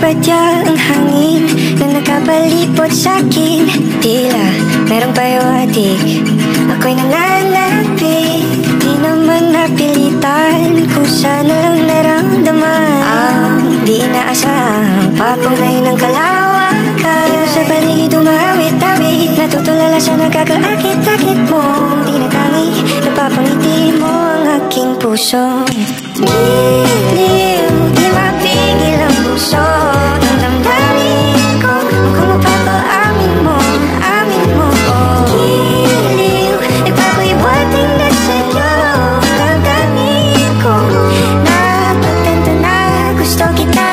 badya ang hangin na nakapalipot sa'kin. Tila merong pahiwatig, ako'y nananapit. Di naman napilitan, kusa na lang naramdaman ang di inaasahang papunay ng kalawakan. Ito sa paligid umawit-awit, natutulala sa nagkakaakit-akit mong tinatangi. Napapangiti mo ang aking puso. Giliw, di mapigil ang puso ng damdamin ko. Mukhang mapapaamin mo, amin mo. Giliw, nagpapahiwating na sa'yo ang damdamin ko. Napagtanto na gusto kita.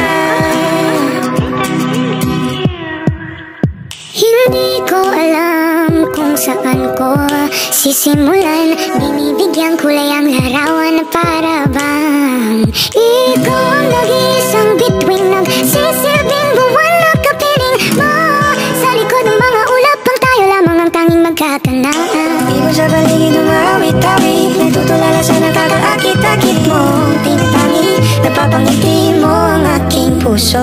Hindi ko alam kung saan ko sisimulan. Binibigyan kulay ang larawan na para bang ikaw ang nag-iisang bituin, nagsisilbing buwan na kapiling mo. Sa likod ng mga ulap ang tayo lamang ang tanging magkatanaw. Ibon sa paligid umawit-awit, natutulala sa nakakaakit-akit mo. Tinatangi, napapangiti mo ang aking puso.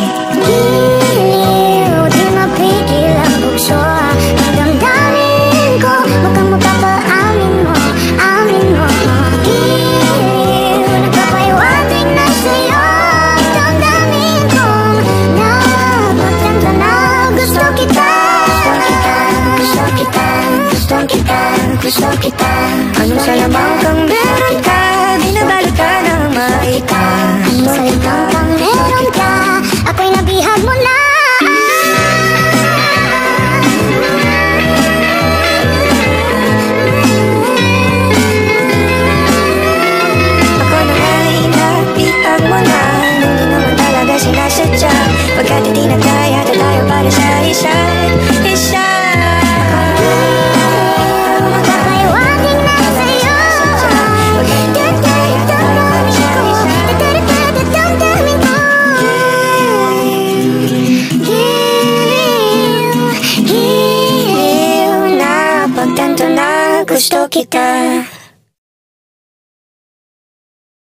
Giliw, di mapigil ang bugso ng damdamin ko. Mukhang mapapaamin mo, amin mo. Giliw, nagpapahiwatig na sa'yo ang damdamin kong napagtanto na gusto kita. Gusto kita, gusto kita, gusto kita. Anong salamang kang meron ka, binabalot ka ng maika. Anong salamang kang meron ka, ako'y nabihag mo na. Ako na ay napihag mo na, nung di naman talaga sinasadya. Pagkat hindi na kaya na tayo para sa isa't isa. Magpapahiwatig na sa'yo damdamin ko. Giliw, napagtanto na gusto kita.